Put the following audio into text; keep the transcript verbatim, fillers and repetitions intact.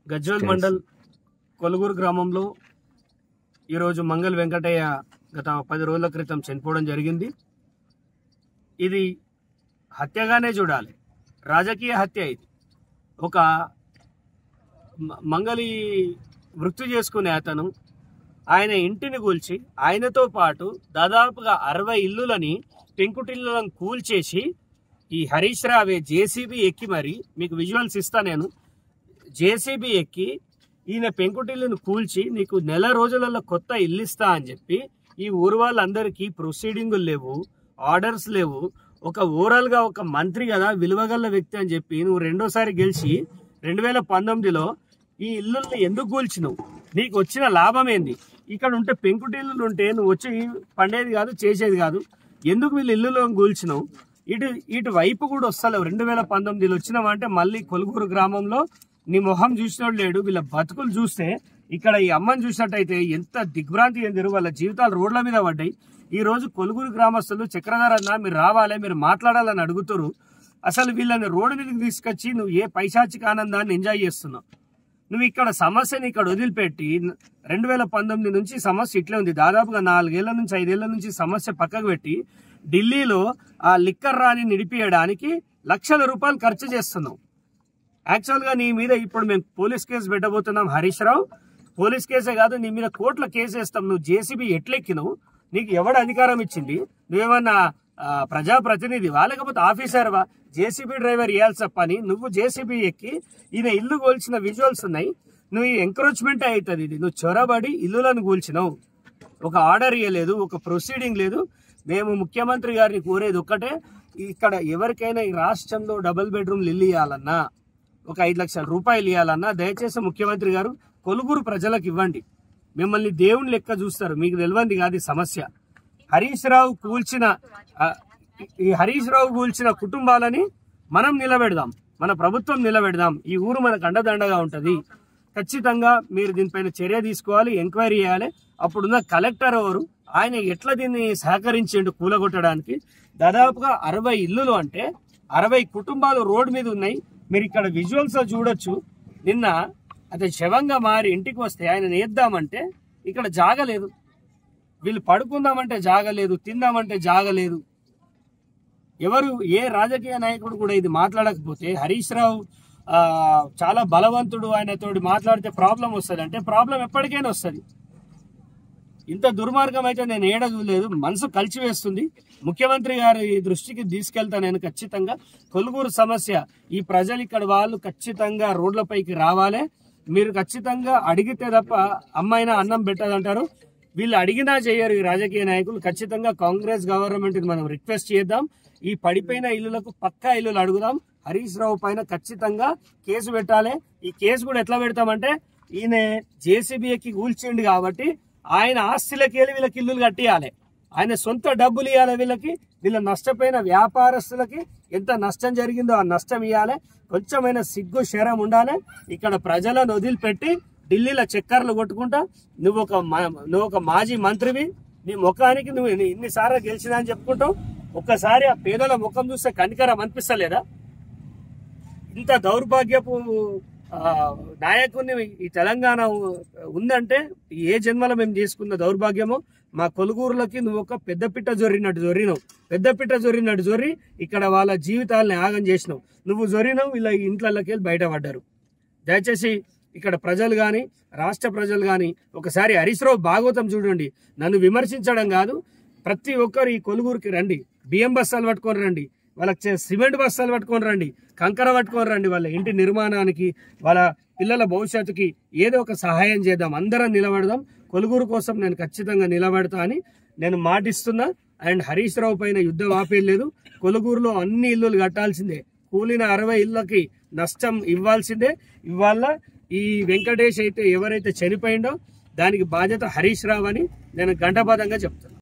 గజ్వేల్ మండల్ కొలుగూరు గ్రామంలో ఈరోజు మంగళ వెంకటయ్య గత పది రోజుల క్రితం చనిపోవడం జరిగింది. ఇది హత్యగానే చూడాలి, రాజకీయ హత్య. ఇది ఒక మంగళి వృత్తి చేసుకునే అతను ఆయన ఇంటిని కూల్చి ఆయనతో పాటు దాదాపుగా అరవై ఇల్లులని పెంకుటిల్లులను కూల్చేసి ఈ హరీష్ రావే జేసీబీ ఎక్కి మరి మీకు విజువల్స్ ఇస్తా నేను జేసీబీ ఎక్కి ఈయన పెంకుటిల్లును కూల్చి నీకు నెల రోజులలో కొత్త ఇల్లు ఇస్తా అని చెప్పి ఈ ఊరు వాళ్ళందరికీ ప్రొసీడింగులు లేవు, ఆర్డర్స్ లేవు. ఒక ఓవరాల్గా ఒక మంత్రి కదా, విలువగల వ్యక్తి అని చెప్పి నువ్వు రెండోసారి గెలిచి రెండు వేల పంతొమ్మిదిలో ఈ ఇల్లుల్ని ఎందుకు కూల్చినావు? నీకు వచ్చిన లాభం ఏంది? ఇక్కడ ఉంటే పెంకుటిల్లులు ఉంటే నువ్వు వచ్చి పండేది కాదు, చేసేది కాదు. ఎందుకు వీళ్ళు ఇల్లులో కూల్చినావు? ఇటు ఇటు వైపు కూడా వస్తలేవు. రెండు వేల పంతొమ్మిదిలో వచ్చినావంటే మళ్ళీ కొలుగూరు గ్రామంలో నీ మొహం చూసినోడు లేడు. వీళ్ళ బతుకులు చూస్తే ఇక్కడ ఈ అమ్మని చూసినట్టయితే ఎంత దిగ్భ్రాంతి ఏందిరు, వాళ్ళ జీవితాలు రోడ్ల మీద పడ్డాయి. ఈ రోజు కొలుగూరు గ్రామస్తులు చక్రధర అన్న మీరు రావాలి, మీరు మాట్లాడాలని అడుగుతారు. అసలు వీళ్ళని రోడ్డు మీదకి తీసుకొచ్చి నువ్వు ఏ పైశాచిక ఆనందాన్ని ఎంజాయ్ చేస్తున్నావు? నువ్వు ఇక్కడ సమస్యని ఇక్కడ వదిలిపెట్టి రెండు వేల పంతొమ్మిది నుంచి సమస్య ఇట్లే ఉంది. దాదాపుగా నాలుగేళ్ల నుంచి ఐదేళ్ల నుంచి సమస్య పక్కకు పెట్టి ఢిల్లీలో ఆ లిక్కర్ రాని నిడిపియడానికి లక్షల రూపాయలు ఖర్చు చేస్తున్నావు. యాక్చువల్గా నీ మీద ఇప్పుడు మేము పోలీస్ కేసు పెట్టబోతున్నాం హరీష్ రావు. పోలీస్ కేసే కాదు, నీ మీద కోర్టులో కేసు వేస్తాం. నువ్వు జేసీబీ ఎట్లెక్కినావు? నీకు ఎవడు అధికారం ఇచ్చింది? నువ్వేమన్నా ప్రజాప్రతినిధివా లేకపోతే ఆఫీసర్వా? జేసీబీ డ్రైవర్ ఇవ్వాల్సిన పని నువ్వు జేసీబీ ఎక్కి ఈయన ఇల్లు కూల్చిన విజువల్స్ ఉన్నాయి. నువ్వు ఎంక్రోచ్మెంట్ అవుతుంది. ఇది నువ్వు చొరబడి ఇల్లులను కూల్చినావు. ఒక ఆర్డర్ ఇవ్వలేదు, ఒక ప్రొసీడింగ్ లేదు. మేము ముఖ్యమంత్రి గారిని కోరేది ఒక్కటే, ఇక్కడ ఎవరికైనా ఈ రాష్ట్రంలో డబుల్ బెడ్రూమ్లు ఇల్లు ఇవ్వాలన్నా, ఒక ఐదు లక్షల రూపాయలు ఇవ్వాలన్నా దయచేసి ముఖ్యమంత్రి గారు కొలుగూరు ప్రజలకు ఇవ్వండి. మిమ్మల్ని దేవుని లెక్క చూస్తారు, మీకు తెలియంది కాదు సమస్య. హరీష్ రావు కూల్చిన ఈ హరీష్ రావు కూల్చిన కుటుంబాలని మనం నిలబెడదాం, మన ప్రభుత్వం నిలబెడదాం. ఈ ఊరు మనకు అండదండగా ఉంటుంది. ఖచ్చితంగా మీరు దీనిపైన చర్య తీసుకోవాలి, ఎంక్వైరీ చేయాలి. అప్పుడున్న కలెక్టర్ ఎవరు, ఆయన ఎట్లా దీన్ని సహకరించిండు కూలగొట్టడానికి? దాదాపుగా అరవై ఇల్లులు అంటే అరవై కుటుంబాలు రోడ్డు మీద ఉన్నాయి. మీరు ఇక్కడ విజువల్స్ చూడొచ్చు. నిన్న అతను శవంగా మారి ఇంటికి వస్తే ఆయన నేద్దామంటే ఇక్కడ జాగలేదు, వీళ్ళు పడుకుందామంటే జాగలేదు, తిందామంటే జాగలేదు. ఎవరు ఏ రాజకీయ నాయకుడు కూడా ఇది మాట్లాడకపోతే హరీష్ రావు చాలా బలవంతుడు, ఆయనతోటి మాట్లాడితే ప్రాబ్లం వస్తుంది అంటే ప్రాబ్లం ఎప్పటికైనా వస్తుంది. ఇంత దుర్మార్గం అయితే నేను ఏడ చూడలేదు. మనసు కలిచివేస్తుంది. ముఖ్యమంత్రి గారి దృష్టికి తీసుకెళ్తా నేను ఖచ్చితంగా. కొలుగూరు సమస్య ఈ ప్రజలు ఇక్కడ వాళ్ళు ఖచ్చితంగా రోడ్లపైకి రావాలి. మీరు ఖచ్చితంగా అడిగితే తప్ప అమ్మాయినా అన్నం పెట్టదంటారు. వీళ్ళు అడిగినా చేయరు ఈ రాజకీయ నాయకులు. ఖచ్చితంగా కాంగ్రెస్ గవర్నమెంట్ మనం రిక్వెస్ట్ చేద్దాం. ఈ పడిపోయిన ఇల్లులకు పక్కా ఇల్లులు అడుగుదాం. హరీష్ రావు పైన ఖచ్చితంగా కేసు పెట్టాలి. ఈ కేసు కూడా ఎట్లా పెడతామంటే ఈయన జేసీబీ ఎక్కి కూల్చిండు కాబట్టి ఆయన ఆస్తులకి వెళ్ళి వీళ్ళకి ఇల్లులు కట్టియాలి. ఆయన సొంత డబ్బులు ఇవ్వాలి వీళ్ళకి. వీళ్ళ నష్టపోయిన వ్యాపారస్తులకి ఎంత నష్టం జరిగిందో ఆ నష్టం ఇవ్వాలి. కొంచెమైనా సిగ్గు శరం ఉండాలి. ఇక్కడ ప్రజలను వదిలిపెట్టి ఢిల్లీలో చక్కర్లు కొట్టుకుంటా నువ్వు ఒక నువ్వు ఒక మాజీ మంత్రివి, నీ ముఖానికి నువ్వు ఇన్నిసార్లు గెలిచినా అని చెప్పుకుంటావు. ఒక్కసారి ఆ పేదల ముఖం చూస్తే కనికరం అనిపిస్తలేదా? ఇంత దౌర్భాగ్యపు నాయకుడిని ఈ తెలంగాణ ఉందంటే ఏ జన్మలో మేము తీసుకున్న దౌర్భాగ్యమో. మా కొలుగూరులకి నువ్వు ఒక పెద్దపిట్ట జొర్రినట్టు జొర్రినావు, పెద్దపిట్ట జొర్రినట్టు జొర్రి ఇక్కడ వాళ్ళ జీవితాలని ఆగం చేసినావు. నువ్వు జొర్రినావు, వీళ్ళ ఇంట్లోకి వెళ్ళి బయటపడ్డారు. దయచేసి ఇక్కడ ప్రజలు కానీ రాష్ట్ర ప్రజలు కానీ ఒకసారి హరీష్ రావు భాగవతం చూడండి. నన్ను విమర్శించడం కాదు, ప్రతి ఒక్కరు ఈ కొలుగూరుకి రండి. బియ్యం బస్తాలు పట్టుకొని రండి, వాళ్ళకి సిమెంట్ బస్తాలు పట్టుకొని రండి, కంకర పట్టుకొని రండి. వాళ్ళ ఇంటి నిర్మాణానికి, వాళ్ళ పిల్లల భవిష్యత్తుకి ఏదో ఒక సహాయం చేద్దాం. అందరం నిలబడదాం. కొలుగూరు కోసం నేను ఖచ్చితంగా నిలబడతా అని నేను మాటిస్తున్నా. అండ్ హరీష్ రావు పైన యుద్ధం ఆపేయలేదు. కొలుగూరులో అన్ని ఇల్లులు కట్టాల్సిందే. కూలిన అరవై ఇళ్ళకి నష్టం ఇవ్వాల్సిందే. ఇవాళ ఈ వెంకటేష్ అయితే ఎవరైతే చనిపోయిండో దానికి బాధ్యత హరీష్ రావు అని నేను గంటబద్ధంగా చెప్తాను.